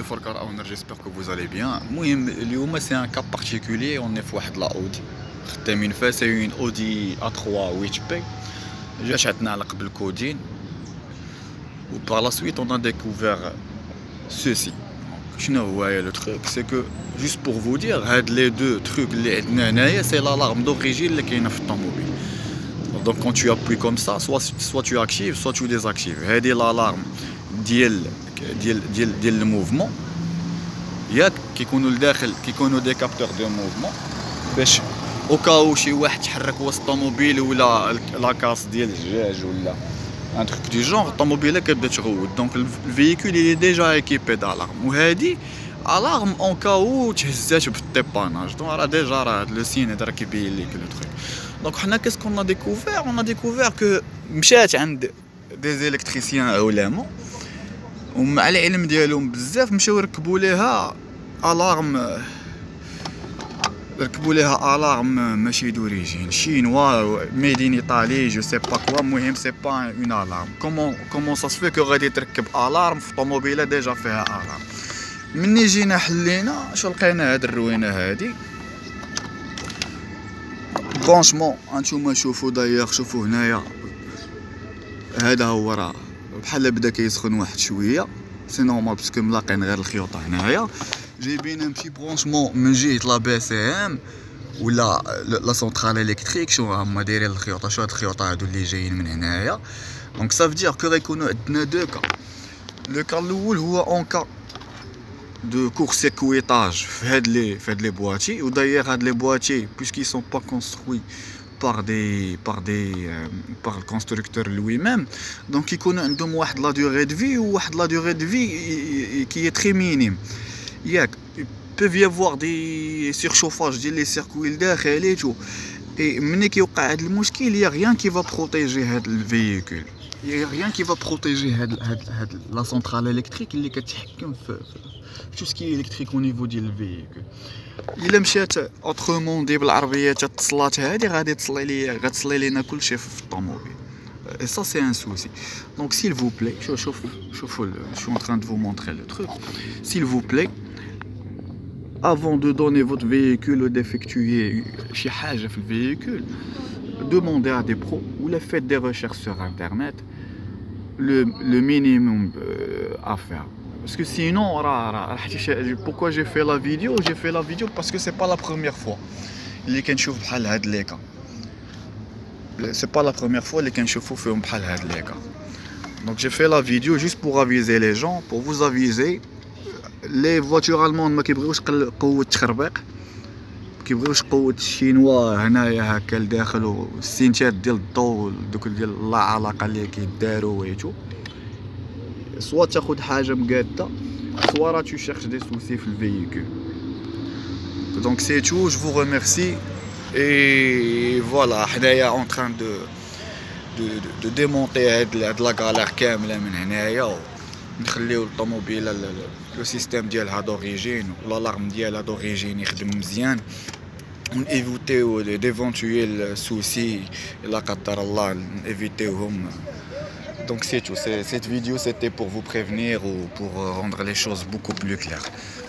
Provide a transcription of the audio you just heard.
For Car Owner, j'espère que vous allez bien. المهم اليوم c'est un cas particulier, on est في واحد لا اودي خدامين فيها سي اون اودي A3 8 بي جات عندنا على قبل كودين و par la suite on a découvert ceci. شنو هو لو تروك سي كو juste pour vous dire هاد لي دو تروك اللي عندنا هنايا سي l'alarme d'origine اللي كاينه في الطوموبيل. Donc quand tu appuies comme ça, soit tu actives, soit tu désactives. هذه l'alarme ديال الموفمون ياك كيكونوا لداخل كيكونوا دي كابتور دو موفمون باش او كاو شي واحد تحرك وسط الطوموبيل ولا لاكاس ديال الدجاج ولا ان تروك دو جونغ الطوموبيله كتبدا تغود. دونك الفييكول اللي ديجا ايكيبي دالارم وهادي الارم اون كاو تهزات بالديباناج. دونك راه ديجا راه لو سين هذا راه كيبين ليك لو تروك. دونك حنا كاسكون ا ديكوفير كو مشات عند دي زيليكتريسيان علماء ومع العلم ديالهم بزاف مشاو ركبوا ليها الارم ماشي دوريجين شينوا ميدين ايطالي جو سي با كوا. المهم سي با اون الارم. كومون سا سفي كو غادي تركب الارم في طوموبيله ديجا فيها الارم. مني جينا حلينا شو لقينا هاد الروينه هادي فرانشمون هانتوما شوفوا دايوغ شوفوا هنايا هذا هو راه بحال بدا كيسخن واحد شويه سي نورمال باسكو ملاقين غير الخيوطه هنايا جايبين ان بتي برونشمون من جهه لا بي سي ام ولا لا سونترال الكتريك. شو هما دايرين الخيوطه شو هاد الخيوطه هادو اللي جايين من هنايا. دونك سا فدير كو غيكونوا عندنا دو كا. لو كا الاول هو اون كا de court-circuitage في هاد لي بواتي. وداير هاد لي بواتي puisqu'ils sont pas construits par le constructeur lui-même, donc يكون عندهم واحد لا durée de vie وواحد لا durée de vie qui est très minime. ياك peuvent y avoir des surchauffages ديال لي سيركوي لداخل تو اي ملي كيوقع هاد المشكل يا غيان كي فا بروتيجي هاد الفييكول يا غيان كي فا بروتيجي هاد لا سونترال الكتريك اللي كتحكم في تو سكي الكتريك او نيفو ديال الفييكول. الا مشات اوترومون بالعربيه اتصلات هادي غادي غتصلي لينا كلشي في الطوموبيل. Et ça c'est un souci. Donc s'il vous plaît, je suis en train de vous montrer le truc. S'il vous plaît, avant de donner votre véhicule ou d'effectuer شي حاجه في الفييكول, demandez à des pros ou faites des recherches sur internet le minimum à faire. Parce que sinon, pourquoi j'ai fait la vidéo? J'ai fait la vidéo parce que c'est pas la première fois اللي كنشوف بحال هاد لي كا. C'est pas la première fois اللي كنشوفو فيهم بحال هاد لي كا. Donc j'ai fait la vidéo juste pour aviser les gens, pour vous aviser. Les voitures allemandes ما كيبغيوش قوة التخربيق, ما كيبغيوش قوة الشينوا هنايا هكا لداخل والسينتات ديال الضو دوك ديال لا علاقة اللي كيدارو ويتو. soit تاخد حاجه مقاده soit tu cherches des soucis في الفييكول. Donc c'est tout, je vous remercie et voilà حنايا en train de démonter هاد لا galère كامله من هنايا ونخليو الطوموبيل لو سيستيم ديالها دوريجين والالارم ديالها دوريجين يخدم مزيان ونيفيتيو ديفونتويل سوسي لا قدر الله نيفيتيوهم. Donc c'est tout, cette vidéo c'était pour vous prévenir ou pour rendre les choses beaucoup plus claires.